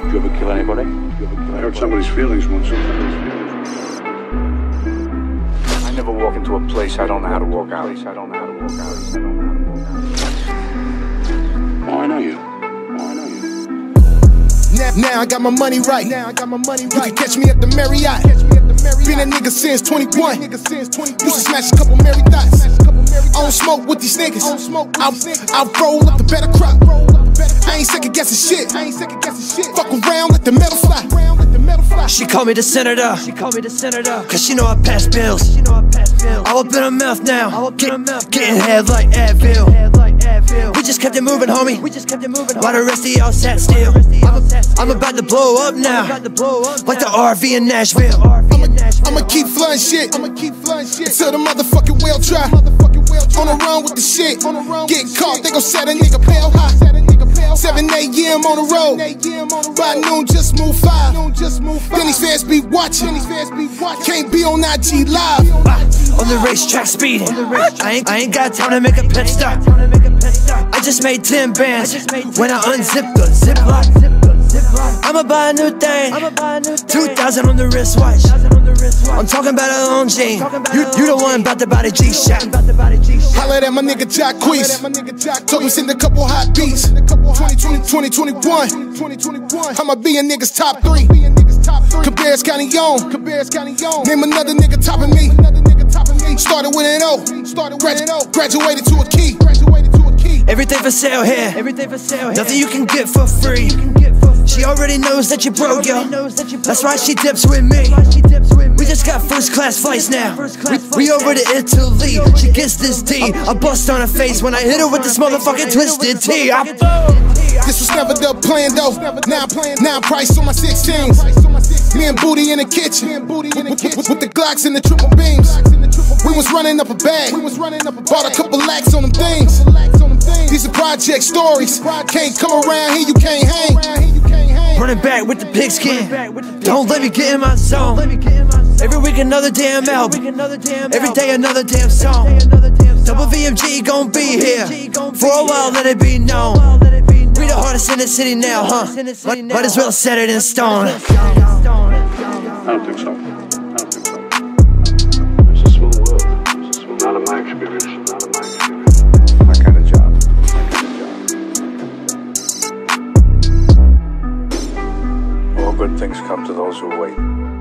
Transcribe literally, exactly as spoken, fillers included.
Did you ever kill anybody? Did you ever kill I hurt somebody's feelings once. I never walk into a place I don't know how to walk out. I don't know how to walk out. I don't know how to walk out. Oh, I know you. Oh, I know you. Now, now I got my money right. Now I got my money right. You can catch me at the Marriott. Been a nigga since twenty-one. Used to smash a couple Mary Dots. I don't smoke with these niggas. I'll, I'll roll up the better crop. I ain't second guessing shit. Fuck around, let the metal fly. She call me the senator. She call me the senator. Cause she know I pass bills. She know I pass bills. I'll open her mouth now. Get, getting head like Advil. We just kept it moving, homie. We just kept it moving. While the rest of y'all sat still. I'm, I'm about to blow up now. Like the R V in Nashville. I'ma, I'ma keep flooding shit. I'ma keep flooding shit till the motherfucking whale dry. On the run with the shit. Get caught, they gon' set a nigga pale high. seven A M on the road. By noon, just move five. Then these fans be watching. Can't be on I G Live. On the racetrack speeding. I ain't, I ain't got time to make a pit stop. I just made ten bands when I unzipped the ziplock. I'ma buy a new thing. Two thousand on the wristwatch. I'm talking about a long jean. You, you the one about the body G-Shot. Holla at my nigga Jacquees. Told him send a couple hot beats. twenty twenty, twenty twenty-one. I'ma be a nigga's top three. Cabarrus County on. Name another nigga topping me. Started with an O. Gradu graduated to a key. Everything for sale here. Nothing you can get for free. She already knows that you broke, yo. That's why she dips with me. We just got first class flights now. We, we over to Italy. She gets this D. I bust on her face when I hit her with this motherfucking twisted T. I This was never the plan though. Now, now price on my sixteens. Me and Booty in the kitchen with, with, with the Glocks and the triple beams. We was running up a bag. Bought a couple lakhs on them things. These are project stories. Can't come around here, you can't hang. Running back with the pigskin. Don't let me get in my zone. Every week another damn album. Every day another damn song. Double V M G gon' be here for a while, let it be known. We the hardest in the city now, huh? Might, might as well set it in stone. I don't think so. I don't think so. It's a small world. It's a small world. Not in my experience. Not in my experience. My kind of job. My kind of job. All good things come to those who wait.